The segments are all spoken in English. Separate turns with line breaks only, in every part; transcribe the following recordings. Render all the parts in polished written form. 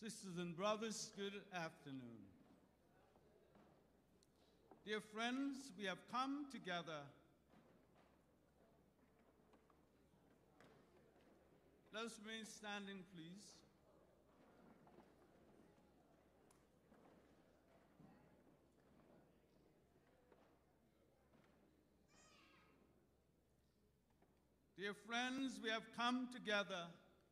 Sisters and brothers, good afternoon. Dear friends, we have come together. Let us remain standing, please. Dear friends, we have come together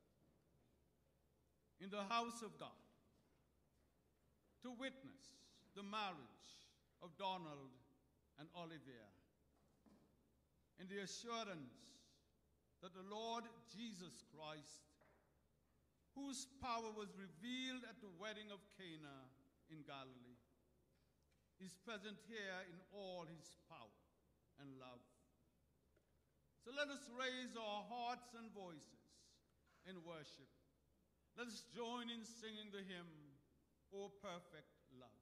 in the house of God to witness the marriage of Donald and Olivere in the assurance that the Lord Jesus Christ, whose power was revealed at the wedding of Cana in Galilee, is present here in all his power and love. So let us raise our hearts and voices in worship. Let us join in singing the hymn, O Perfect Love.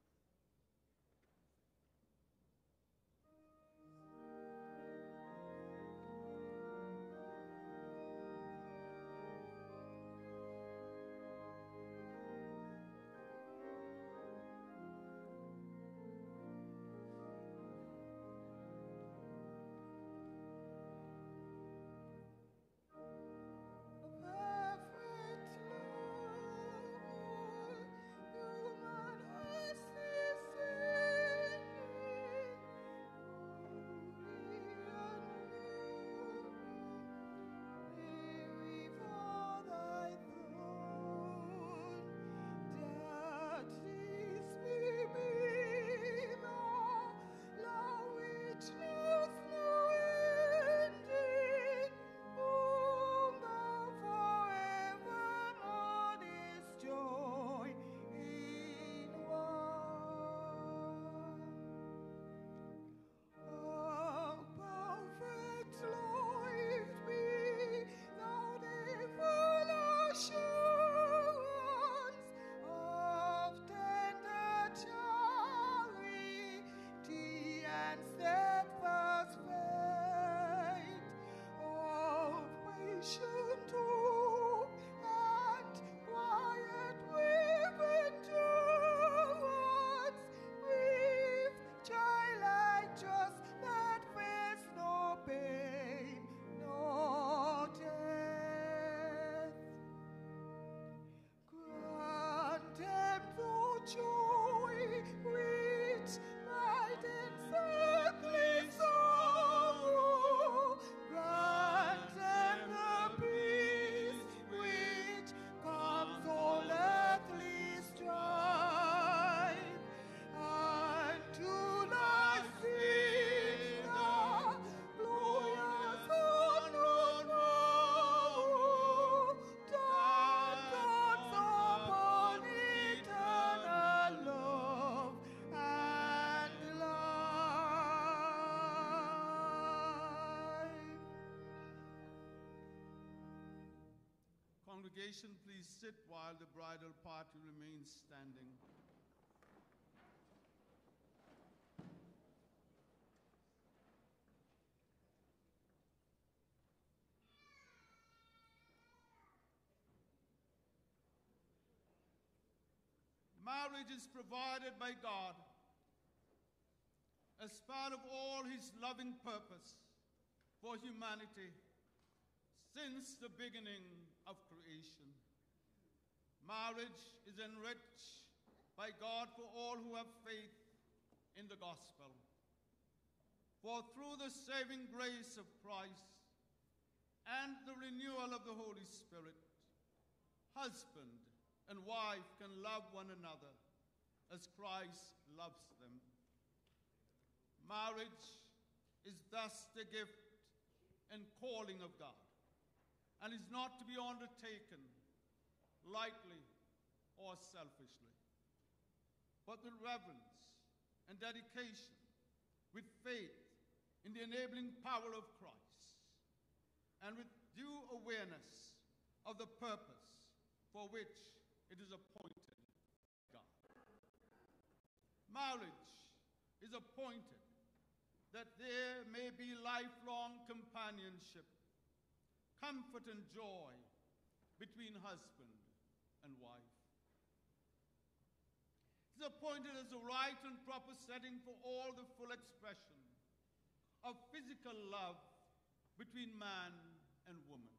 Congregation, please sit while the bridal party remains standing. Marriage is provided by God as part of all his loving purpose for humanity since the beginning of creation. Marriage is enriched by God for all who have faith in the gospel. For through the saving grace of Christ and the renewal of the Holy Spirit, husband and wife can love one another as Christ loves them. Marriage is thus the gift and calling of God, and is not to be undertaken lightly or selfishly, but with reverence and dedication, with faith in the enabling power of Christ, and with due awareness of the purpose for which it is appointed by God. Marriage is appointed that there may be lifelong companionship, comfort and joy between husband and wife. It is appointed as the right and proper setting for all the full expression of physical love between man and woman.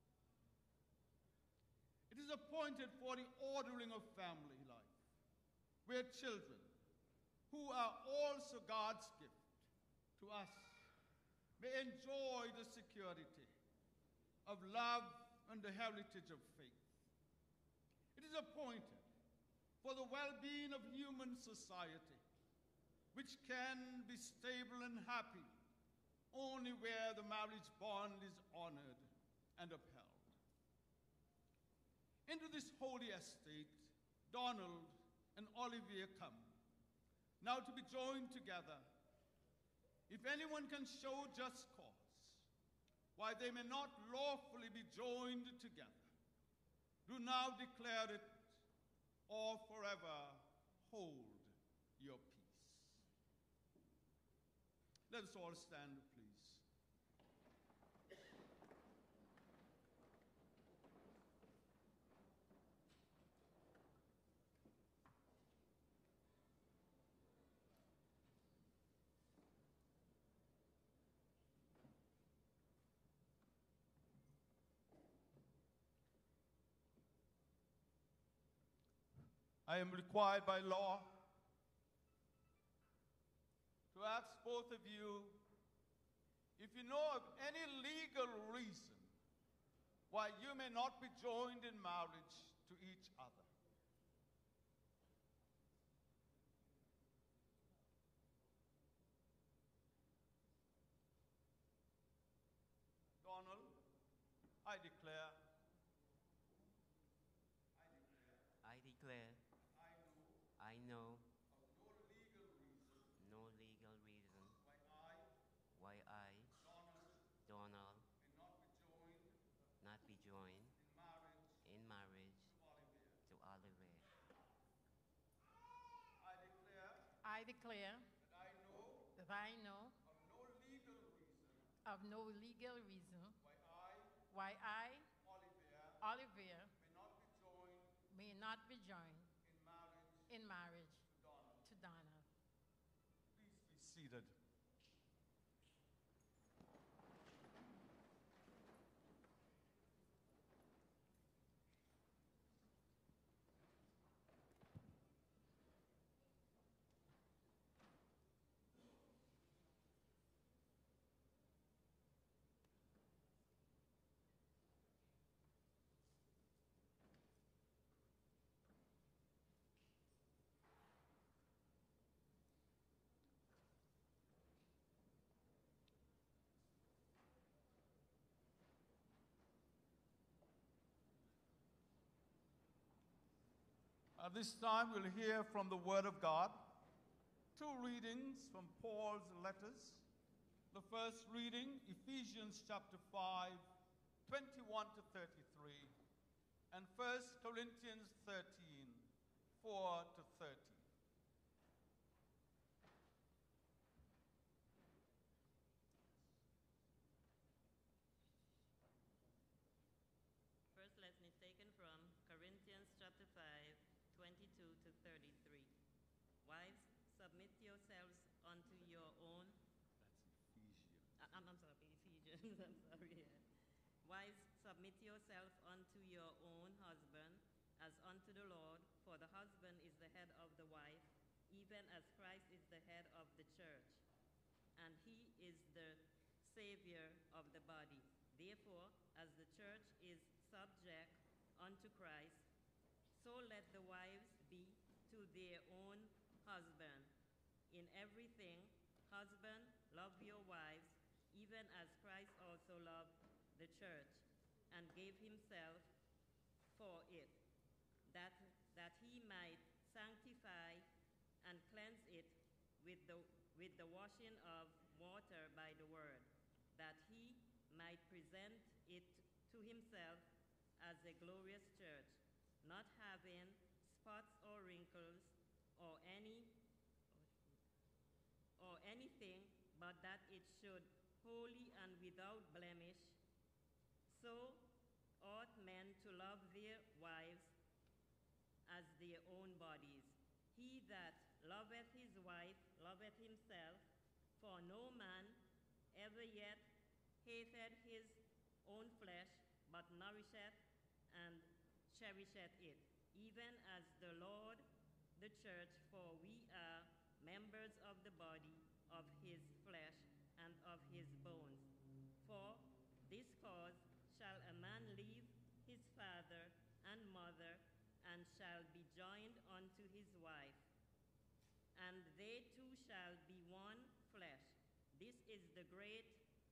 It is appointed for the ordering of family life, where children, who are also God's gift to us, may enjoy the security of love and the heritage of faith. It is appointed for the well-being of human society, which can be stable and happy only where the marriage bond is honored and upheld. Into this holy estate, Donald and Olivere come, now to be joined together. If anyone can show just cause why they may not lawfully be joined together, do now declare it, or forever hold your peace. Let us all stand, please. I am required by law to ask both of you if you know of any legal reason why you may not be joined in marriage to each other. Donald, I declare.
I know
Of
no legal reason
why I,
Donald,
may
not be joined
in marriage
to Olivere.
I declare
that I know
of no legal reason
why I,
Olivere,
Olivere,
may not be joined
in marriage
to
to Donna.
Please be seated. At this time, we'll hear from the Word of God. Two readings from Paul's letters. The first reading, Ephesians chapter 5, 21 to 33, and 1 Corinthians 13, 4 to 30.
First lesson is taken from Corinthians chapter 5, 22 to 33. Wives, submit yourselves unto your own.
That's Ephesians.
I'm sorry, Ephesians. I'm sorry. Yeah. Wives, submit yourself unto your own husband as unto the Lord, for the husband is the head of the wife, even as Christ is the head of the church, and he is the Savior of the body. Therefore, as the church is subject unto Christ, so let the wives be to their own husband. In everything, husband, love your wives, even as Christ also loved the church, and gave himself for it, that he might sanctify and cleanse it with the washing of water by the word, that he might present it to himself as a glorious church, not having spots or wrinkles or anything, but that it should holy and without blemish. So ought men to love their wives as their own bodies. He that loveth his wife loveth himself, for no man ever yet hated his own flesh, but nourisheth and cherisheth it, even as the Lord the church, for we are members of the body of his flesh and of his bones. For this cause shall a man leave his father and mother, and shall be joined unto his wife, and they two shall be one flesh. This is the great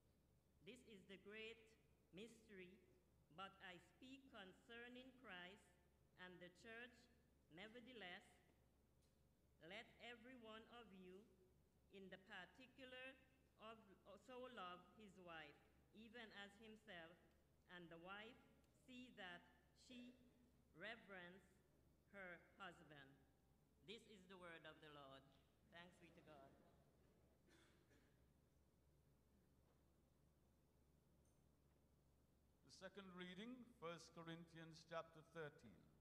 mystery, but I speak concerning Christ and the church. Nevertheless, let every one of you in the particular so love his wife, even as himself, and the wife see that she reverence her husband. This is the word of the Lord. Thanks be to God.
The second reading, 1 Corinthians chapter 13.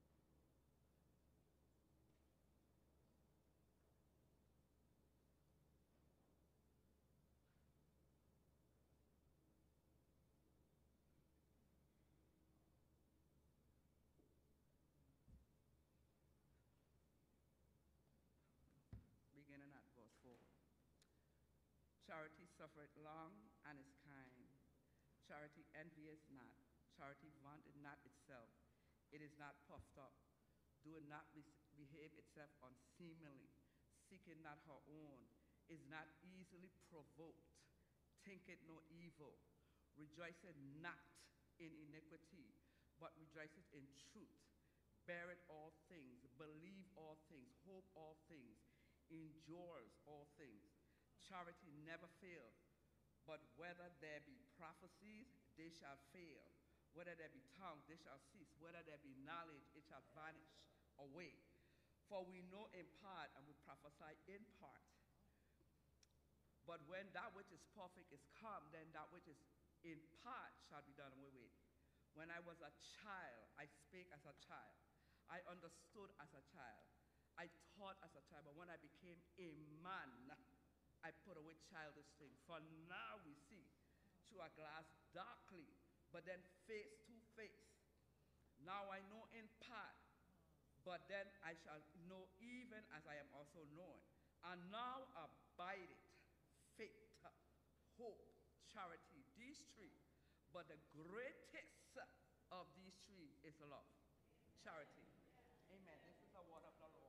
Beginning at verse 4. Charity suffereth long and is kind. Charity envieth not. Charity vaunteth not itself. It is not puffed up. Doeth not behave itself unseemly. Seeketh not her own. Is not easily provoked. Thinketh no evil. Rejoiceth not in iniquity, but rejoiceth in truth. Beareth all things. Believe all things. Hope all things. Endures all things. Charity never faileth, but whether there be prophecies, they shall fail. Whether there be tongues, they shall cease. Whether there be knowledge, it shall vanish away. For we know in part, and we prophesy in part. But when that which is perfect is come, then that which is in part shall be done away with. When I was a child, I spake as a child. I understood as a child. I taught as a child. But when I became a man, I put away childish things. For now we see through a glass darkly, but then face to face. Now I know in part, but then I shall know even as I am also known. And now abideth faith, hope, charity, these three. But the greatest of these three is love, charity. Amen. This is the word of the Lord.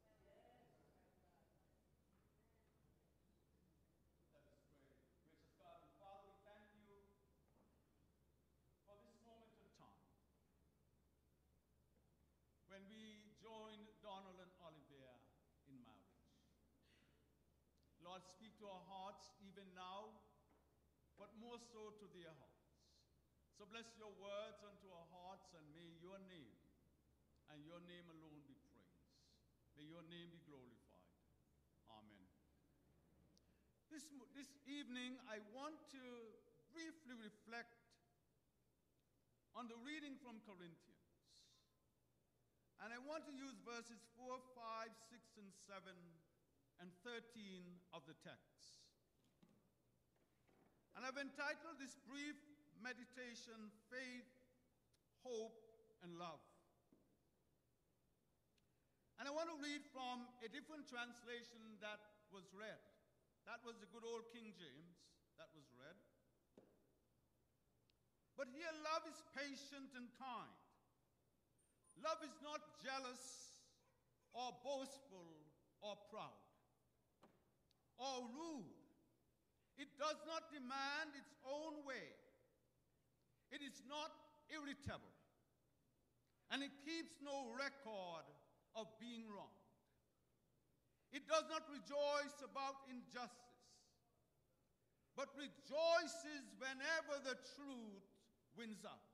Let us pray. Gracious God and Father, we thank you for this moment in time when we joined Donald and Olivere in marriage. Lord, speak to our hearts even now, but more so to their hearts. So bless your words unto our hearts, and may your name and your name alone be praised. May your name be glorified. Amen. This evening, I want to briefly reflect on the reading from Corinthians. And I want to use verses 4, 5, 6, and 7, and 13 of the text. And I've entitled this brief meditation, Faith, Hope, and Love. And I want to read from a different translation that was read. That was the good old King James that was read. But here, love is patient and kind. Love is not jealous or boastful or proud or rude. It does not demand its own way. It is not irritable. And it keeps no record of being wronged. It does not rejoice about injustice, but rejoices whenever the truth wins out.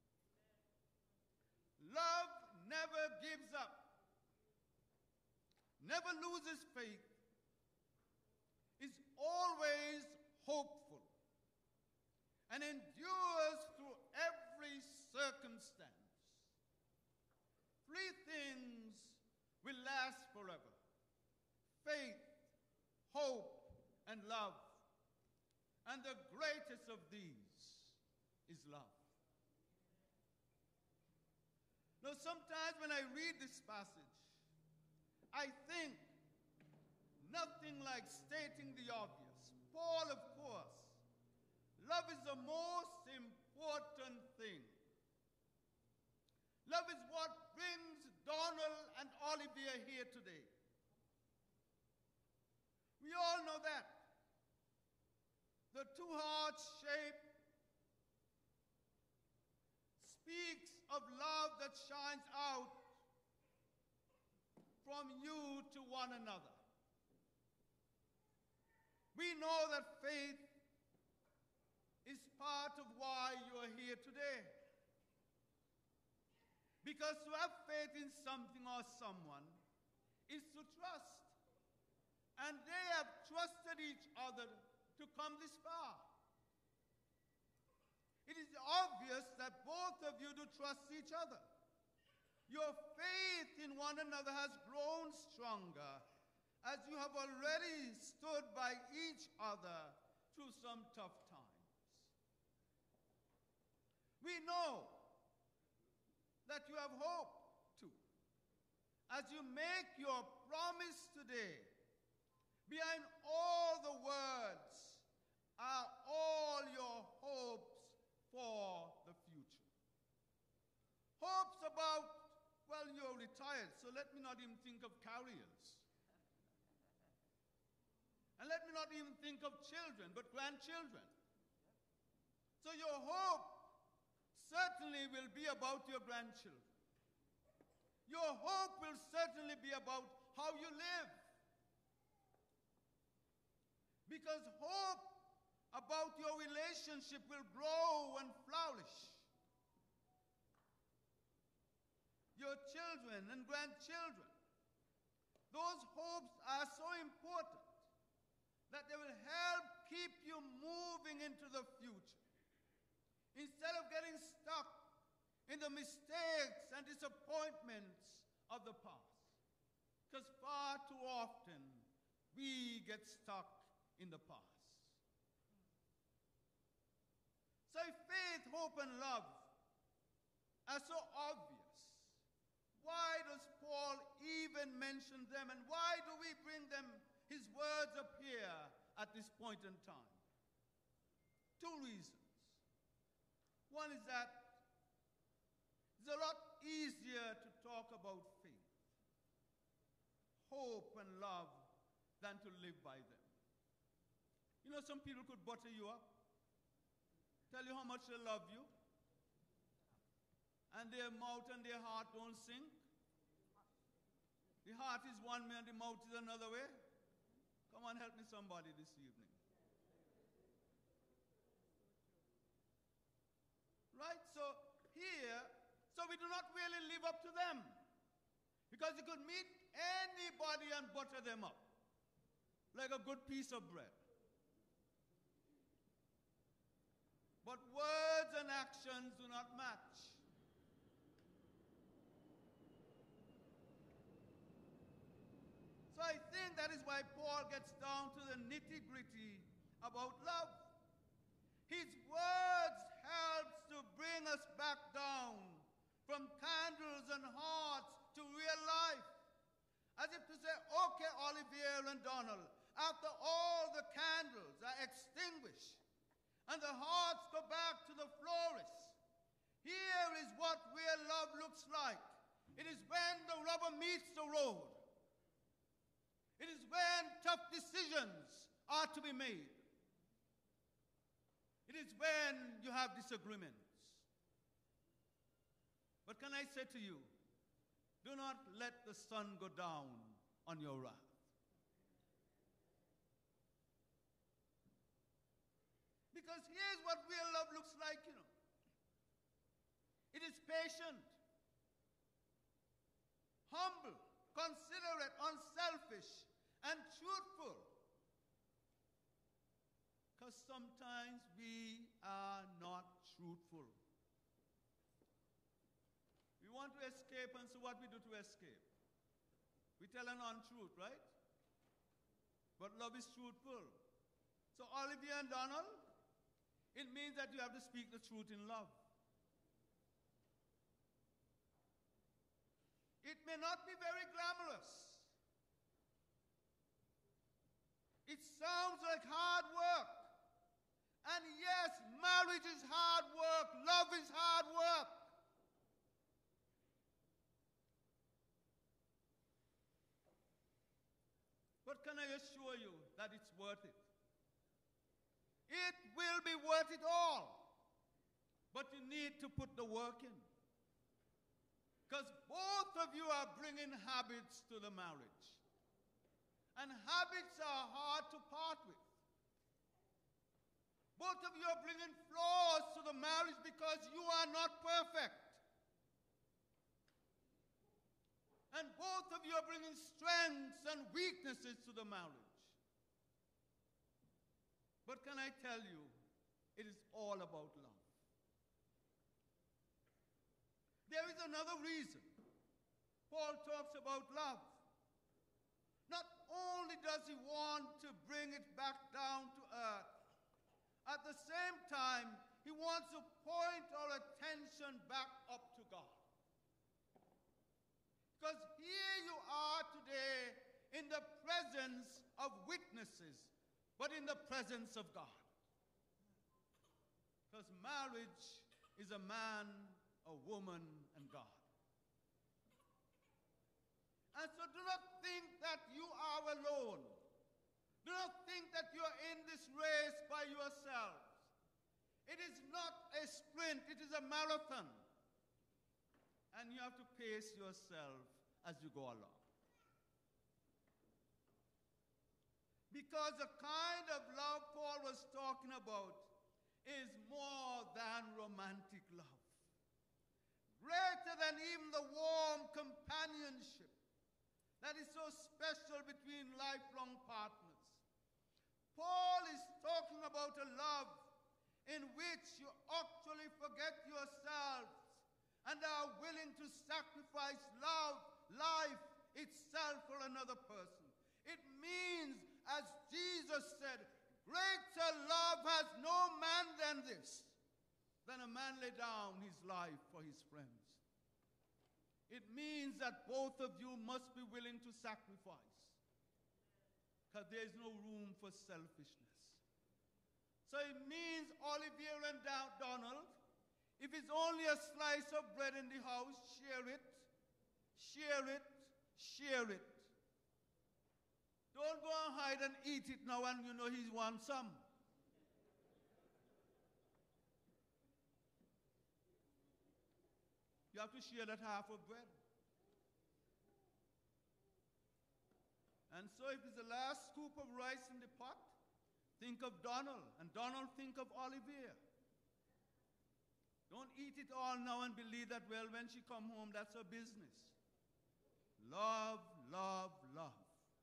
Love never gives up, never loses faith, is always hopeful, and endures through every circumstance. Three things will last forever: faith, hope, and love. And the greatest of these is love. Now, sometimes when I read this passage, I think nothing like stating the obvious. Paul, of course, love is the most important thing. Love is what brings Donald and Olivere here today. We all know that. The two hearts shape speaks of love that shines out from you to one another. We know that faith is part of why you are here today. Because to have faith in something or someone is to trust. And they have trusted each other to come this far. It is obvious that both of you do trust each other. Your faith in one another has grown stronger as you have already stood by each other through some tough times. We know that you have hope too. As you make your promise today, behind all the words are all your hopes for the future. Hopes about, well, you're retired, so let me not even think of carriers. And let me not even think of children, but grandchildren. So your hope certainly will be about your grandchildren. Your hope will certainly be about how you live. Because hope about your relationship will grow and flourish. Your children and grandchildren, those hopes are so important that they will help keep you moving into the future. Instead of getting stuck in the mistakes and disappointments of the past. Because far too often we get stuck in the past. So if faith, hope, and love are so obvious, why does Paul even mention them, and why do we bring them, his words up here at this point in time? Two reasons. One is that it's a lot easier to talk about faith, hope, and love than to live by them. You know, some people could butter you up, tell you how much they love you, and their mouth and their heart don't sync. The heart is one way and the mouth is another way. Come on, help me somebody this evening. Right? So here, so we do not really live up to them. Because you could meet anybody and butter them up like a good piece of bread. But words and actions do not match. So I think that is why Paul gets down to the nitty-gritty about love. His words helps to bring us back down from candles and hearts to real life. As if to say, okay, Olivere and Donald, after all the candles are extinguished and the hearts go back to the florist, here is what real love looks like. It is when the rubber meets the road. It is when tough decisions are to be made. It is when you have disagreements. But can I say to you, do not let the sun go down on your wrath. Because here's what real love looks like, you know. It is patient, humble, considerate, unselfish, and truthful. Because sometimes we are not truthful. We want to escape, and so what we do to escape? We tell an untruth, right? but love is truthful. So Olivere and Donald, it means that you have to speak the truth in love. It may not be very glamorous. It sounds like hard work. And yes, marriage is hard work. Love is hard work. But can I assure you that it's worth it? It will be worth it all. But you need to put the work in. Because both of you are bringing habits to the marriage. And habits are hard to part with. Both of you are bringing flaws to the marriage because you are not perfect. And both of you are bringing strengths and weaknesses to the marriage. But can I tell you, it is all about love. There is another reason Paul talks about love. Not only does he want to bring it back down to earth, at the same time, he wants to point our attention back up to God. Because here you are today in the presence of witnesses, but in the presence of God. Because marriage is a man, a woman, and God. And so do not think that you are alone. Do not think that you are in this race by yourselves. It is not a sprint, it is a marathon. And you have to pace yourself as you go along. Because the kind of love Paul was talking about is more than romantic love. Greater than even the warm companionship that is so special between lifelong partners. Paul is talking about a love in which you actually forget yourselves and are willing to sacrifice love, life itself for another person. It means, as Jesus said, greater love has no man than this, than a man lay down his life for his friends. It means that both of you must be willing to sacrifice, because there is no room for selfishness. So it means, Olivere and Donald, if it's only a slice of bread in the house, share it, share it, share it. Don't go and hide and eat it now and you know he wants some. You have to share that half of bread. And so if it's the last scoop of rice in the pot, think of Donald, and Donald think of Olivere. Don't eat it all now and believe that, well, when she come home, that's her business. Love, love, love.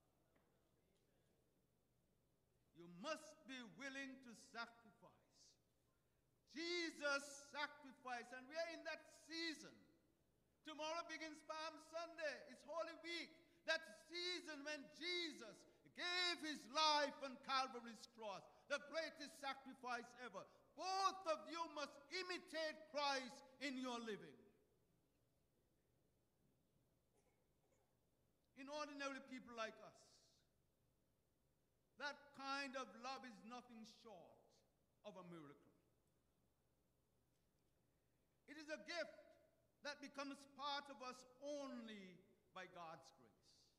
You must be willing to sacrifice. Jesus sacrificed, and we are in that season. Tomorrow begins Palm Sunday. It's Holy Week. That season when Jesus gave his life on Calvary's cross, the greatest sacrifice ever. Both of you must imitate Christ in your living. In ordinary people like us, that kind of love is nothing short of a miracle. It is a gift that becomes part of us only by God's grace.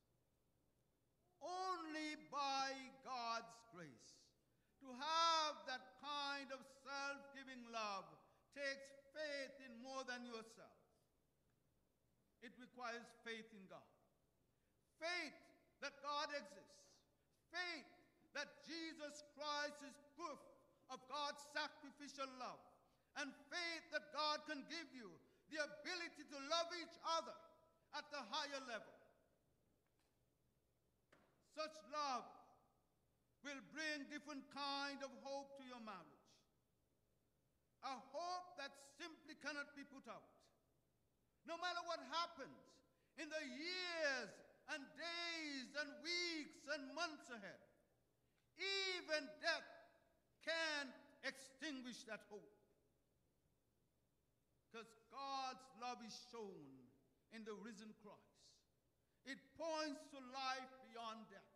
Only by God's grace. To have that kind of self-giving love takes faith in more than yourself. It requires faith in God. Faith that God exists. Faith that Jesus Christ is proof of God's sacrificial love. And faith that God can give you the ability to love each other at the higher level. Such love will bring different kind of hope to your marriage. A hope that simply cannot be put out. No matter what happens in the years and days and weeks and months ahead, Even death can't extinguish that hope. Because God's love is shown in the risen Christ. It points to life beyond death.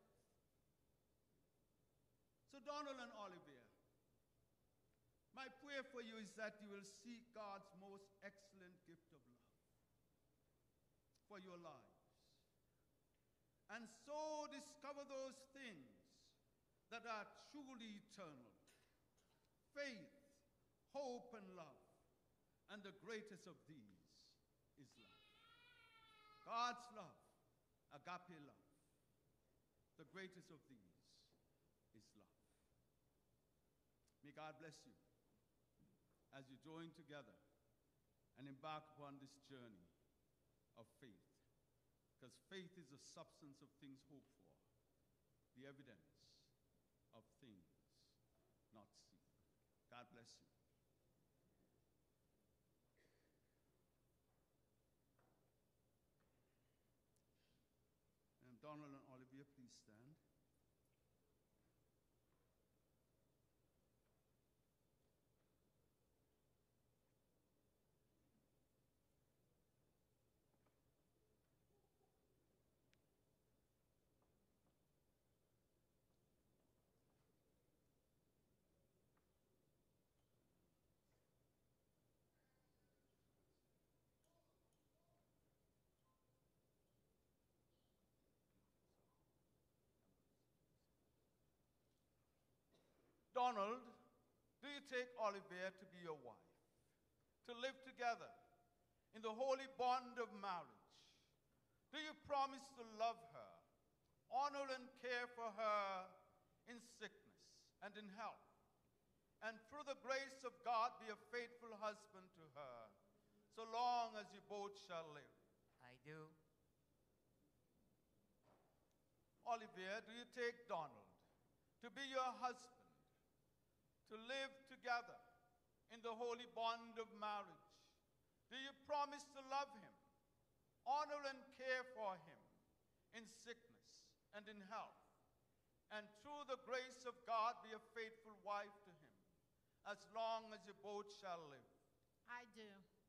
So Donald and Olivere, my prayer for you is that you will seek God's most excellent gift of love for your lives. And so discover those things that are truly eternal. Faith, hope, and love. And the greatest of these is love. God's love, agape love. The greatest of these is love. May God bless you as you join together and embark upon this journey of faith. Because faith is the substance of things hoped for, the evidence of things not seen. God bless you. And Donald and Olivere, please stand. Donald, do you take Olivere to be your wife, to live together in the holy bond of marriage? Do you promise to love her, honor and care for her in sickness and in health, and through the grace of God be a faithful husband to her, so long as you both shall live?
I do.
Olivere, do you take Donald to be your husband, to live together in the holy bond of marriage? Do you promise to love him, honor and care for him in sickness and in health, and through the grace of God be a faithful wife to him, as long as you both shall live?
I do.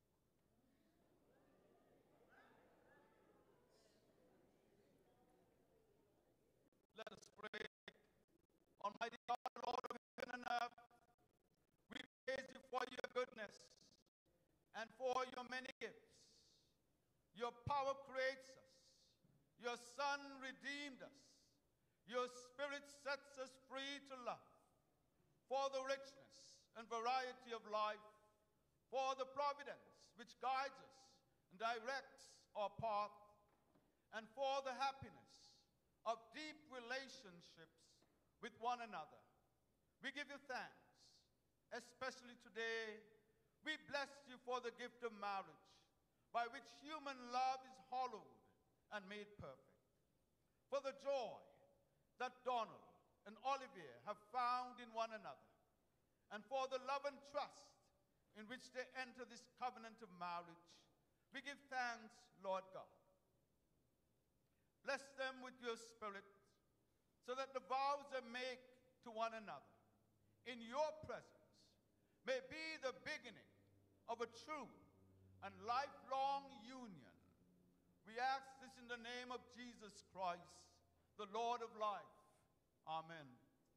Let us pray. Almighty God, Lord of heaven and earth, we praise you for your goodness and for your many gifts. Your power creates us. Your Son redeemed us. Your Spirit sets us free to love. For the richness and variety of life, for the providence which guides us and directs our path, and for the happiness of deep relationships with one another. We give you thanks. Especially today, we bless you for the gift of marriage, by which human love is hallowed and made perfect. For the joy that Donald and Olivere have found in one another, and for the love and trust in which they enter this covenant of marriage, we give thanks, Lord God. Bless them with your Spirit, so that the vows they make to one another in your presence may be the beginning of a true and lifelong union. We ask this in the name of Jesus Christ, the Lord of life. Amen.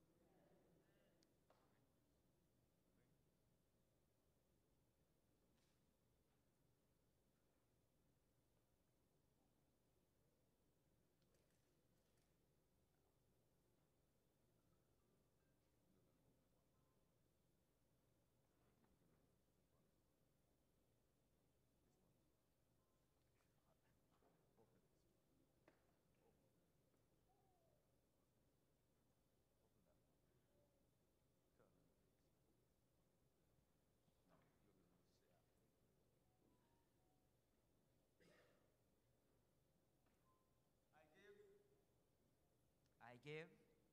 I give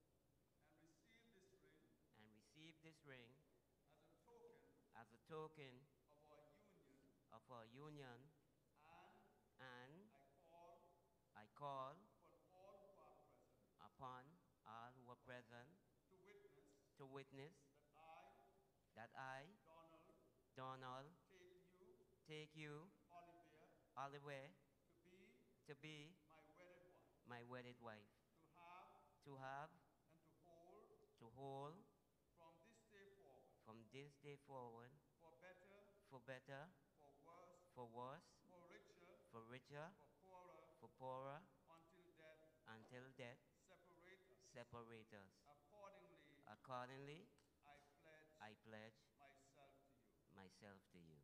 And receive this ring
and receive this ring
as a token
of our union, and
I call
upon all who are present
to
to witness
that I,
that I,
Donald,
Donald,
take you,
take you,
Olivere,
Olivere,
to
to be
be
my wedded wife,
to have
to have,
and
to hold,
from this day forward,
from this day forward,
for better,
for better,
for worse,
for worse,
for richer,
for richer,
for poorer,
for poorer,
until death
until death
separate us.
separate us.
Accordingly,
Accordingly,
I
I pledge
myself to you.
myself to you.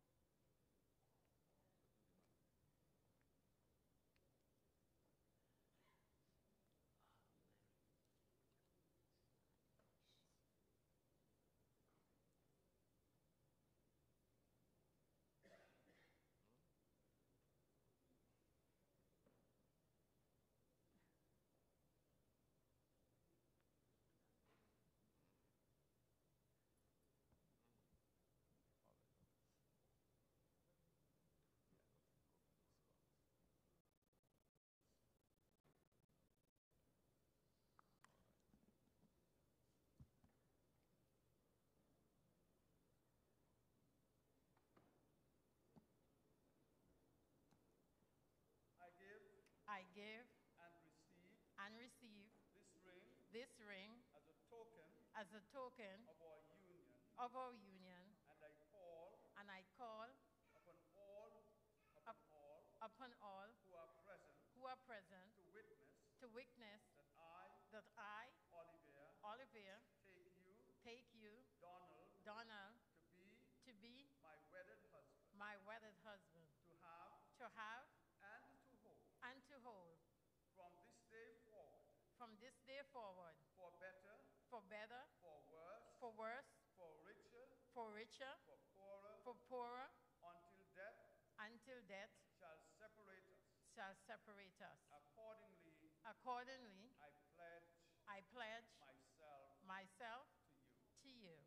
I give
I give
and receive
and receive
this ring
this ring
as a token
of
of our union,
our union,
and I call
and I
upon
call
all
upon all
who are present
to witness
that
that I,
Olivere,
Olivere,
take you,
take you,
Donald,
Donald,
to be
to be
my wedded husband,
my wedded husband,
to have
and to hold
from this day forward,
from this day forward,
for better,
for better,
for worse,
for worse,
for richer,
for richer,
for
for
poorer,
poorer,
until death
until death
shall separate us.
shall separate us.
Accordingly,
Accordingly,
I pledge
myself
to you.
to you.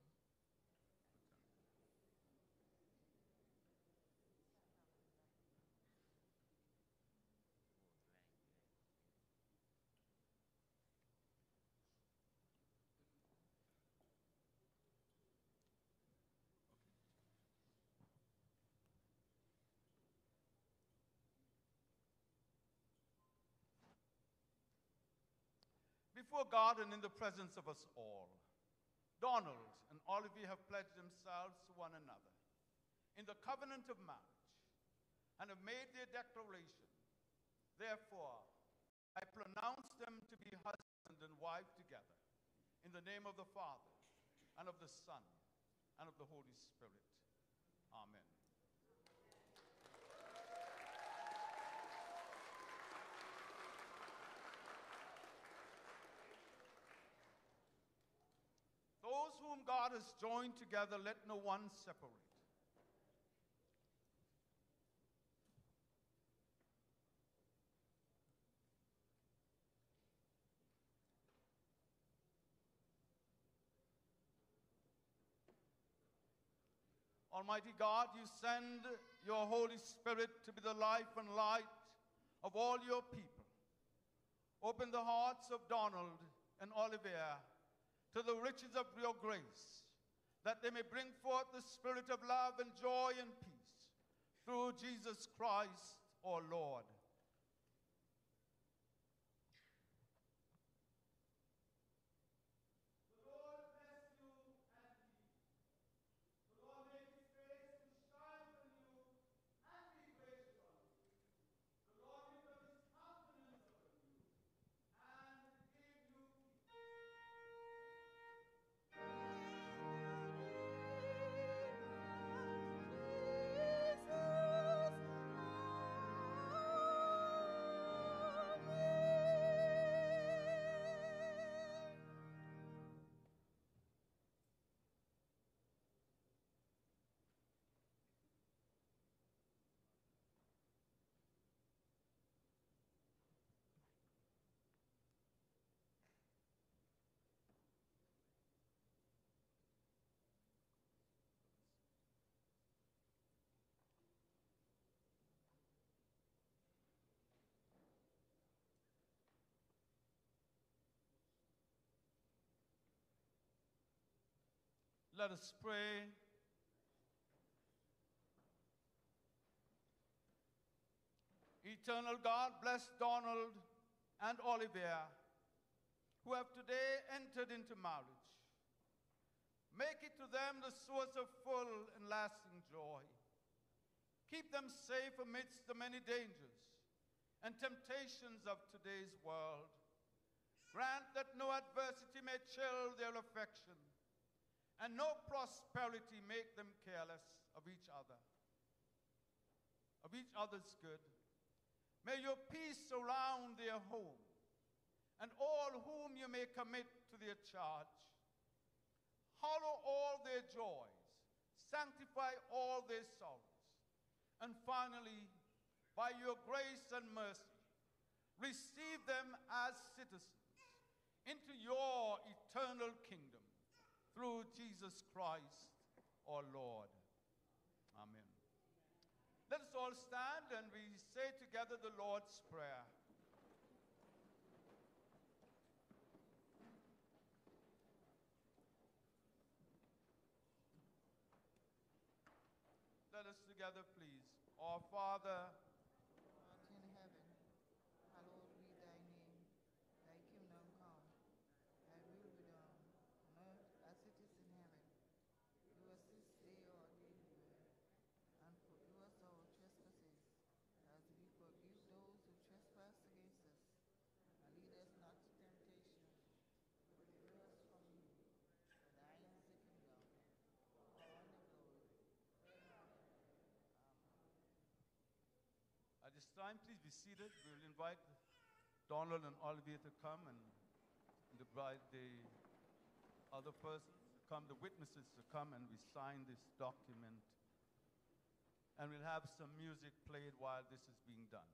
Before God and in the presence of us all, Donald and Olivere have pledged themselves to one another in the covenant of marriage and have made their declaration. Therefore, I pronounce them to be husband and wife together in the name of the Father and of the Son and of the Holy Spirit. Amen. Those whom God has joined together, let no one separate. Almighty God, you send your Holy Spirit to be the life and light of all your people. Open the hearts of Donald and Olivere to the riches of your grace, that they may bring forth the spirit of love and joy and peace through Jesus Christ, our Lord. The Lord bless you and keep you. The Lord make his face to shine on you and be gracious unto you. The Lord lift up his countenance upon you and give you peace.
Jesus,
Let us pray. Eternal God, bless Donald and Olivere, who have today entered into marriage. Make it to them the source of full and lasting joy. Keep them safe amidst the many dangers and temptations of today's world. Grant that no adversity may chill their affection, and no prosperity make them careless of each other, of each other's good. May your peace surround their home, and all whom you may commit to their charge. Hallow all their joys, sanctify all their sorrows, and finally, by your grace and mercy, receive them as citizens into your eternal kingdom through Jesus Christ, our Lord. Amen. Let us all stand and we say together the Lord's Prayer. Let us together, please. Our Father,
art in heaven, hallowed be thy name. Thy kingdom come, thy will be done, on earth as it is in heaven. Give us this day our daily bread, and forgive us our trespasses, as we forgive those who trespass against us. And lead us not to temptation, but deliver us from evil. For thine is the kingdom, the power, and the glory, forever.
at this time, please be seated. We will invite Donald and Olivere to come, and the bride, the other persons to come, the witnesses to come, and we sign this document. And we'll have some music played while this is being done.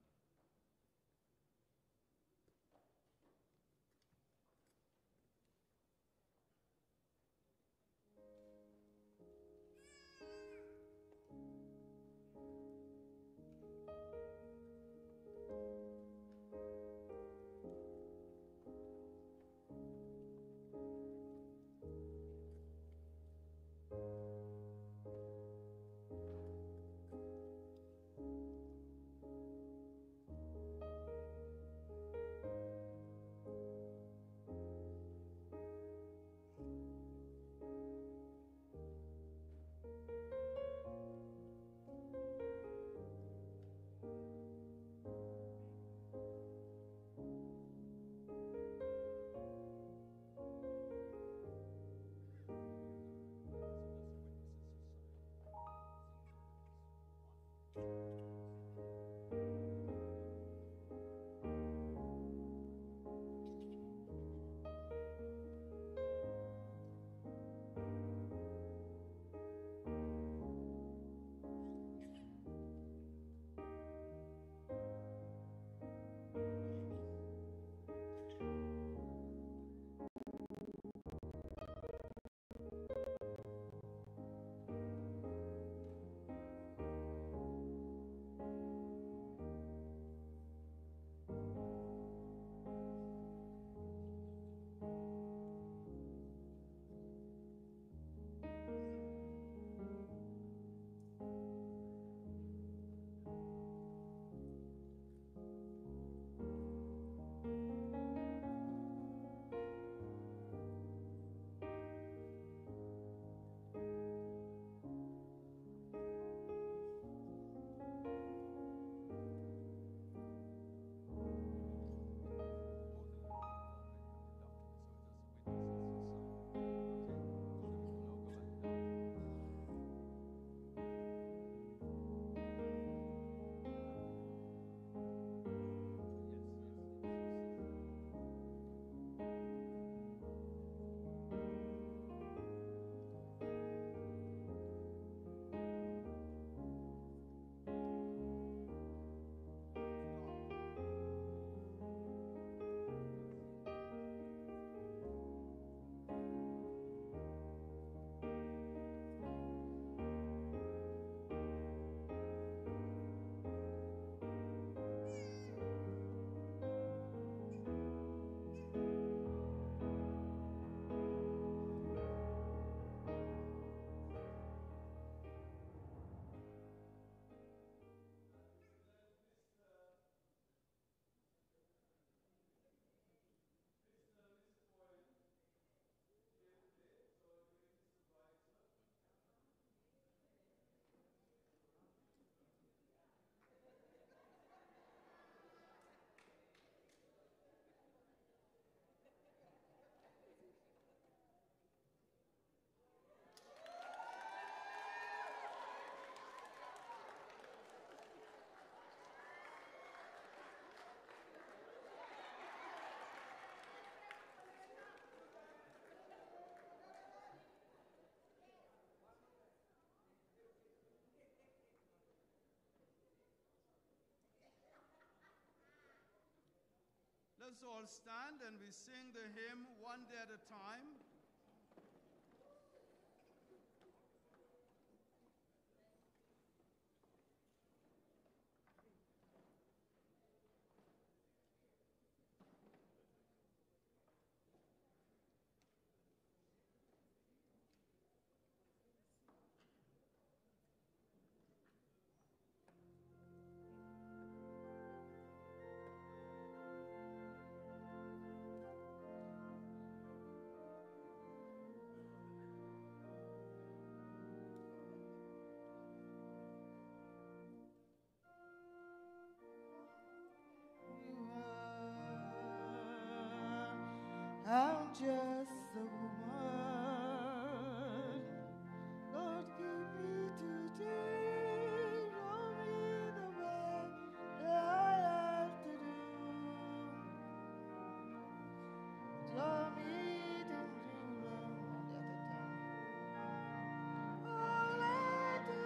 Let's all stand and we sing the hymn One Day at a Time.
I'm just a woman. Lord, give me today, show me the way that I have to do. Show me the dream at a time. All at a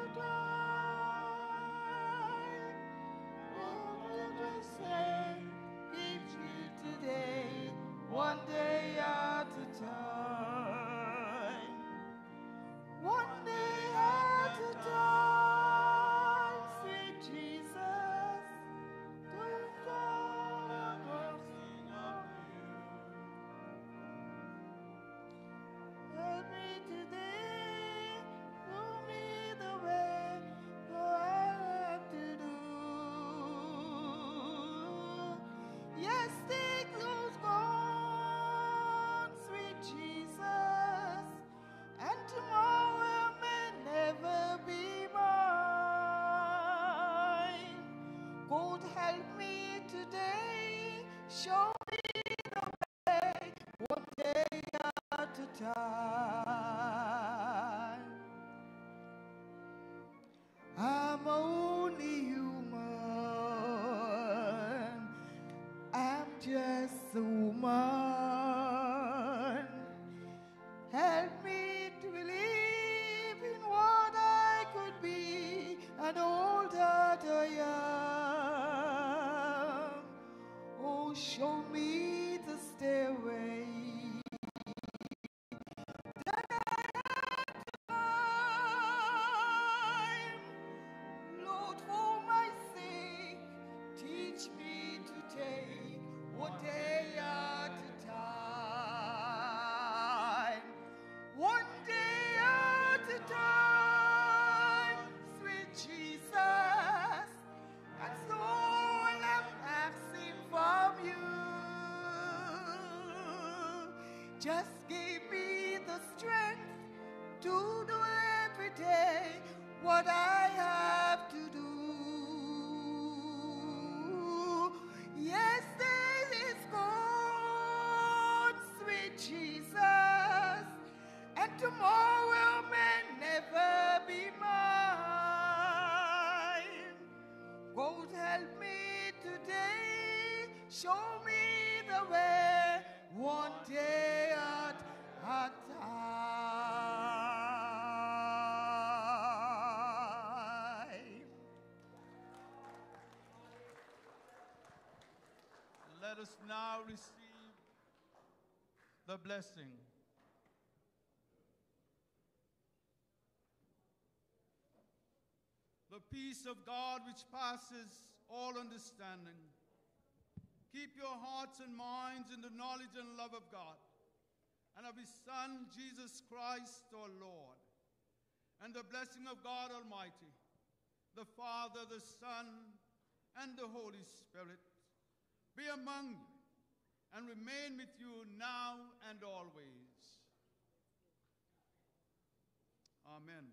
time. What will I say? Give me today, one day at a time. One day at a time, sweet Jesus, don't fall mercy on you. Help me today, show me the way, what I have to do. Yes, take those gone, sweet Jesus, and tomorrow may never be mine. God help me today, show me the way, one day at a time. I'm only human. I'm just a woman. Help me to believe in what I could be and all that I am. Oh, show me the stairway that I have to climb. Lord, for my sake, teach me to take one day at a time. One day at a time, sweet Jesus, that's all I'm asking from you. Just give me the strength to do every day what I have to do. Yes, there is gone, sweet Jesus, and tomorrow may never be mine. God help me today, show me the way, one day at a time.
Let us now receive the blessing. The peace of God which passes all understanding. Keep your hearts and minds in the knowledge and love of God and of his Son, Jesus Christ, our Lord. And the blessing of God Almighty, the Father, the Son, and the Holy Spirit be among you and remain with you now and always. Amen.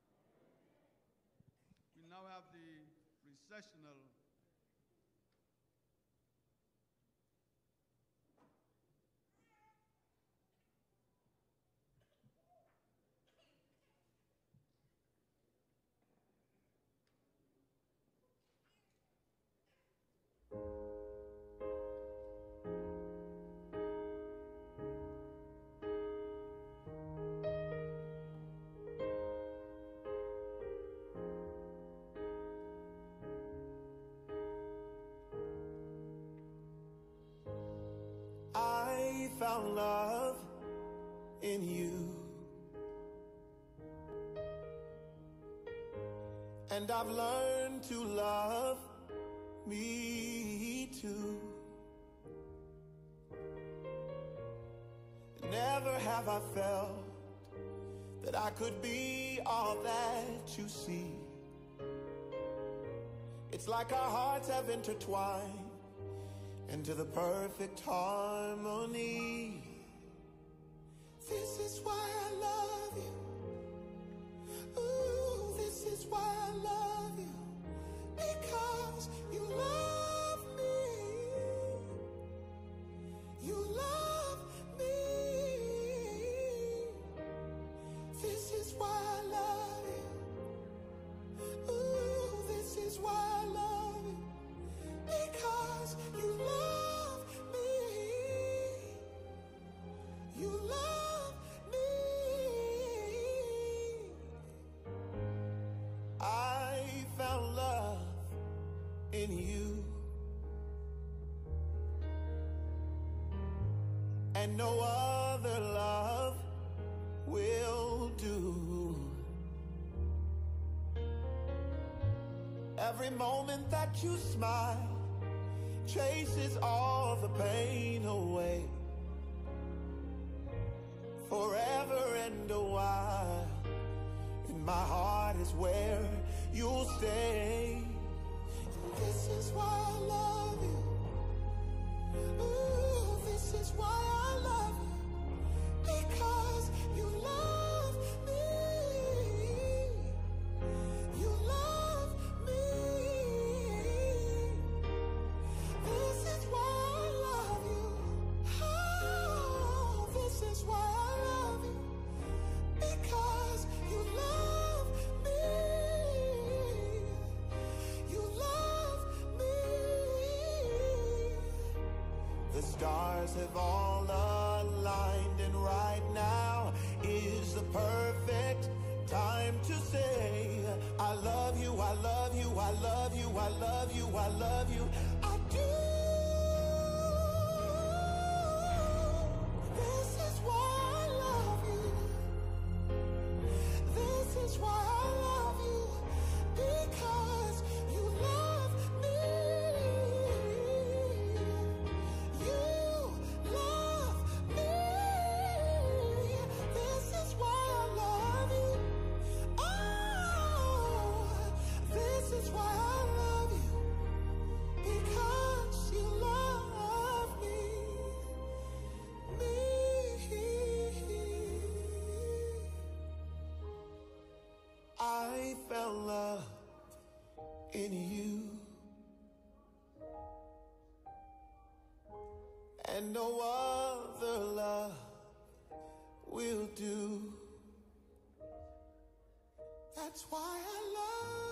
We now have the recessional
found love in you. And I've learned to love me too. Never have I felt that I could be all that you see. It's like our hearts have intertwined into the perfect harmony. This is why I love you. Ooh, this is why I love you. Because you love me. You love me. This is why I love you. Ooh, this is why I love you. Because you love me. You love me. I found love in you. And no other love will do. Every moment that you smile chases all the pain away. Forever and a while, in my heart is where you'll stay. This is why I love you. Ooh, this is why I love you. Because you love me. You love me. This is why I love you. Oh, this is why I love you. Because you love me. You love me. The stars have all aligned, and right now is the perfect time to say, I love you, I love you, I love you, I love you, I love you, I do. This is why I love you. This is why I love you. Because you love me. You love me. This is why I love you. Oh, this is why I love you. Because you love me. I found love in you. And no other love will do. That's why I love